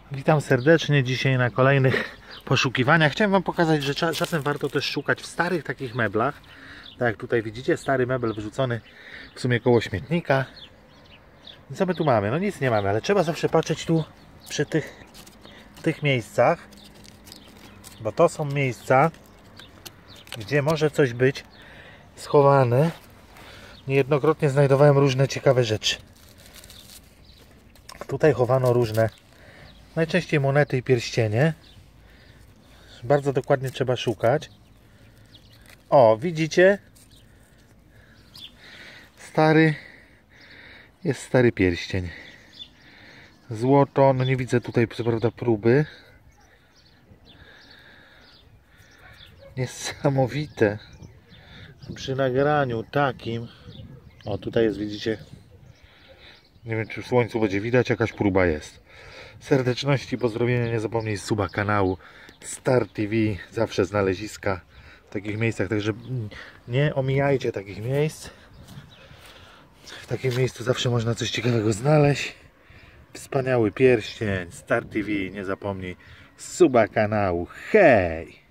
Witam serdecznie dzisiaj na kolejnych poszukiwaniach. Chciałem Wam pokazać, że czasem warto też szukać w starych takich meblach. Tak jak tutaj widzicie, stary mebel wyrzucony w sumie koło śmietnika. I co my tu mamy? No nic nie mamy, ale trzeba zawsze patrzeć tu przy tych miejscach, bo to są miejsca, gdzie może coś być schowane. Niejednokrotnie znajdowałem różne ciekawe rzeczy. Tutaj chowano różne, najczęściej monety i pierścienie. Bardzo dokładnie trzeba szukać. O, widzicie? Jest stary pierścień. Złoto, no nie widzę tutaj co prawda próby. Niesamowite. Przy nagraniu takim. O, tutaj jest, widzicie? Nie wiem, czy w słońcu będzie widać, jakaś próba jest. Serdeczności, pozdrowienia, nie zapomnij suba kanału Star TV, zawsze znaleziska w takich miejscach, także nie omijajcie takich miejsc. W takim miejscu zawsze można coś ciekawego znaleźć. Wspaniały pierścień, Star TV, nie zapomnij suba kanału. Hej!